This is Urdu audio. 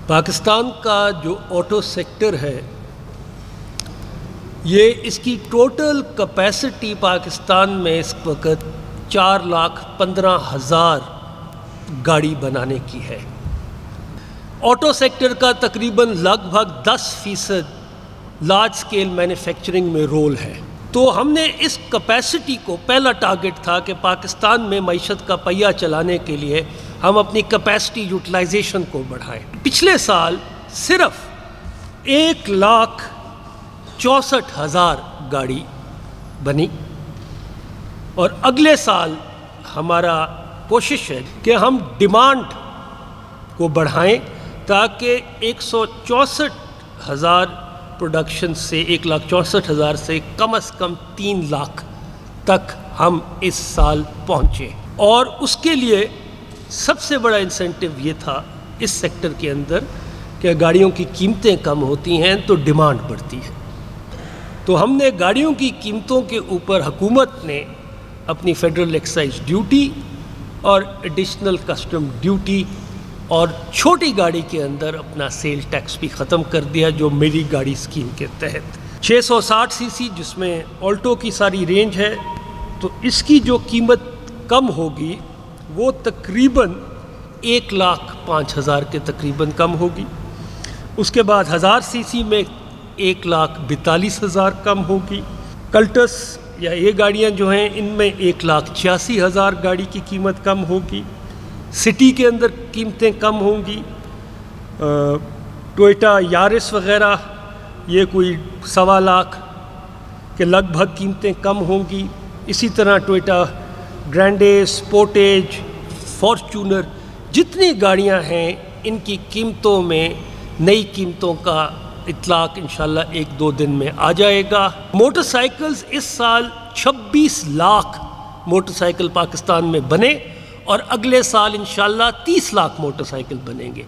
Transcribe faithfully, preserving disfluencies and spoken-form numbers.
پاکستان کا جو آٹو سیکٹر ہے یہ اس کی ٹوٹل کیپیسٹی پاکستان میں اس وقت چار لاکھ پندرہ ہزار گاڑی بنانے کی ہے۔ آٹو سیکٹر کا تقریباً لگ بھگ دس فیصد لارج سکیل مینوفیکچرنگ میں رول ہے۔ تو ہم نے اس کیپیسٹی کو، پہلا ٹارگٹ تھا کہ پاکستان میں معیشت کا پہیہ چلانے کے لیے ہم اپنی کیپیسٹی یوٹیلائزیشن کو بڑھائیں۔ پچھلے سال صرف ایک لاکھ چونسٹھ ہزار گاڑی بنی اور اگلے سال ہمارا کوشش ہے کہ ہم ڈیمانڈ کو بڑھائیں تاکہ ایک سو چونسٹھ ہزار پروڈکشن سے ایک لاکھ چونسٹھ ہزار سے کم از کم تین لاکھ تک ہم اس سال پہنچے۔ اور اس کے لیے سب سے بڑا انسینٹو یہ تھا اس سیکٹر کے اندر کہ گاڑیوں کی قیمتیں کم ہوتی ہیں تو ڈیمانڈ بڑھتی ہے۔ تو ہم نے گاڑیوں کی قیمتوں کے اوپر حکومت نے اپنی فیڈرل ایکسائز ڈیوٹی اور ایڈیشنل کسٹم ڈیوٹی اور چھوٹی گاڑی کے اندر اپنا سیل ٹیکس بھی ختم کر دیا، جو میری گاڑی اسکیم کے تحت چھ سو ساٹھ سی سی جس میں آلٹو کی ساری رینج ہے، تو اس کی جو قیمت کم ہوگی وہ تقریباً ایک لاکھ پانچ ہزار کے تقریباً کم ہوگی۔ اس کے بعد ہزار سی سی میں ایک لاکھ بیتالیس ہزار کم ہوگی۔ کلٹس یا یہ گاڑیاں جو ہیں ان میں ایک لاکھ چھیاسی ہزار گاڑی کی قیمت کم ہوگی۔ سٹی کے اندر قیمتیں کم ہوں گی۔ ٹوئٹا یارس وغیرہ یہ کوئی سوا لاکھ کے لگ بھگ قیمتیں کم ہوں گی۔ اسی طرح ٹوئٹا گرینڈے، سپورٹیج، فارچونر، جتنی گاڑیاں ہیں ان کی قیمتوں میں نئی قیمتوں کا اطلاق انشاءاللہ ایک دو دن میں آ جائے گا۔ موٹر سائیکلز اس سال چھبیس لاکھ موٹر سائیکل پاکستان میں بنے اور اگلے سال انشاءاللہ تیس لاکھ موٹر سائیکل بنیں گے۔